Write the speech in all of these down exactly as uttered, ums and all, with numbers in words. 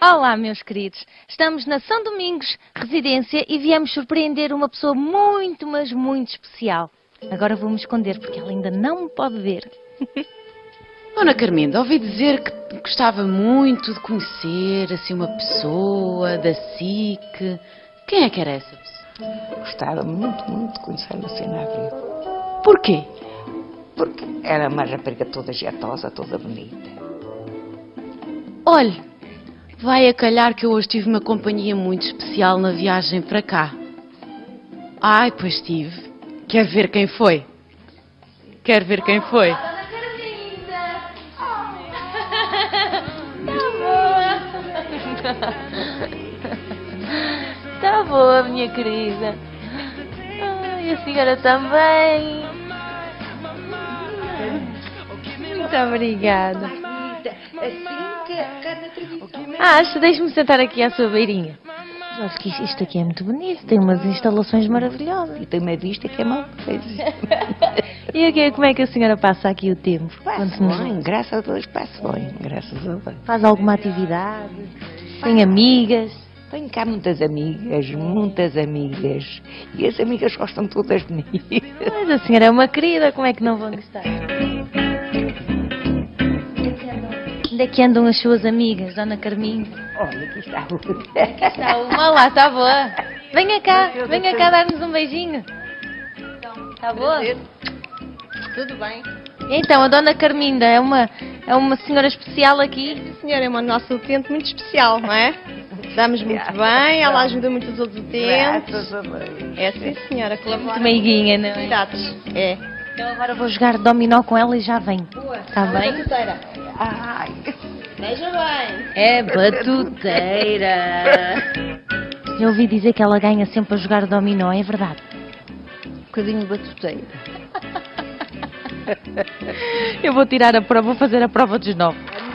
Olá, meus queridos. Estamos na São Domingos Residência e viemos surpreender uma pessoa muito, mas muito especial. Agora vou-me esconder porque ela ainda não me pode ver. Dona Carminda, ouvi dizer que gostava muito de conhecer assim uma pessoa da S I C. Quem é que era essa pessoa? Gostava muito, muito de conhecer a Luciana Abreu. Porquê? Porque era uma rapariga toda jeitosa, toda bonita. Olhe, vai a calhar que eu hoje tive uma companhia muito especial na viagem para cá. Ai, pois tive. Quer ver quem foi? Quer ver quem foi? Dona Carminda! Tá boa! Tá boa, minha querida. Ai, a senhora também. Muito obrigada. Assim que cá na televisão. Ah, acho, deixe-me sentar aqui à sua beirinha. Eu acho que isto, isto aqui é muito bonito, tem umas instalações maravilhosas. E tem uma vista que é mal feita. E aqui, como é que a senhora passa aqui o tempo? Quando se nos- Bem, graças a Deus passo bem, graças a Deus. Faz alguma atividade? Tem amigas? Tenho cá muitas amigas, muitas amigas. E as amigas gostam todas de mim. Mas a senhora é uma querida, como é que não vão gostar? Onde é que andam as suas amigas, Dona Carminha? Olha, aqui está Está uma lá, está boa. Venha cá, venha cá dar-nos um beijinho. Está boa? Tudo bem. Então, a Dona Carminda é uma, é uma senhora especial aqui? A senhora é uma nossa utente muito especial, não é? Damos muito bem, ela ajuda muito os outros utentes. Graças a Deus. É sim, senhora, colabora. Muito meiguinha, não é? Cuidados. É. Então agora vou jogar dominó com ela e já venho. Está bem? Batuteira. Ai, Veja bem. É batuteira. Eu ouvi dizer que ela ganha sempre a jogar dominó, é verdade? Um bocadinho batuteira. Eu vou tirar a prova, vou fazer a prova dos nove.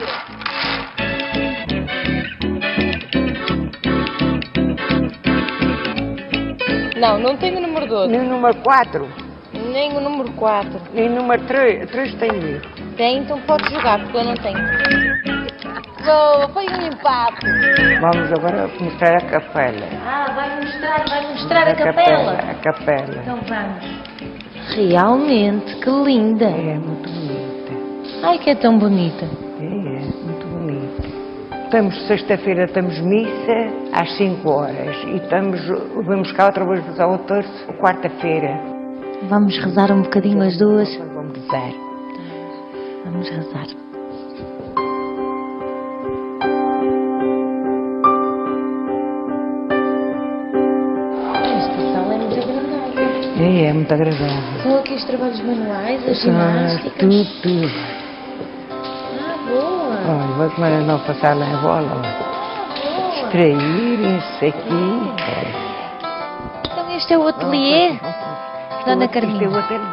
Não, não tenho o número doze, nem o número quatro, nem o número quatro. nem o número três, três tem. Tem, então pode jogar, porque eu não tenho. Boa, foi um empate. Vamos agora mostrar a capela. Ah, vai mostrar, vai mostrar a capela. A capela. Então vamos. Realmente, que linda. É muito bonita. Ai, que é tão bonita. É, é muito bonita. Estamos, sexta-feira, estamos missa às cinco horas e estamos, vamos cá outra vez ao terço, quarta-feira. Vamos rezar um bocadinho as duas. Vamos rezar. Vamos rezar. Esta sala é muito agradável. É, é muito agradável. São aqui os trabalhos manuais, as Ah, ginásticas. tudo, tudo. Ah, boa. Olha, vou tomar a não passar lá a bola. Olha. Ah, boa. Distraírem-se aqui. Então este é o ateliê, Dona Isto é Carminha. o ateliê.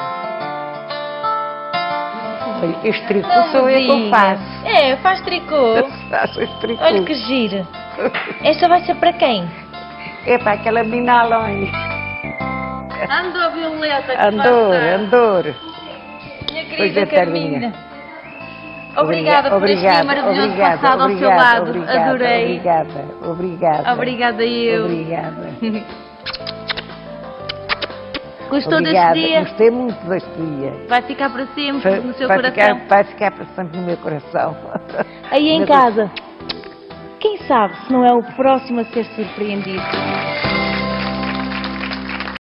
Olha, este tricô sou eu que eu faço. É, faz tricô. Faço este tricô. Olha que giro. Esta vai ser para quem? É para aquela mina longe. Andor Violeta. Andor, Andor. Minha Pois querida é, Carminha. Carminha. Obrigada por este dia maravilhoso obrigada, passado ao seu obrigada, lado. obrigada, Adorei. Obrigada, obrigada. Obrigada eu. Obrigada. Gostou Obrigada. deste dia? Gostei muito deste dia. Vai ficar para sempre no seu vai coração. Ficar, vai ficar para sempre no meu coração. Aí em Meu casa, quem sabe se não é o próximo a ser surpreendido?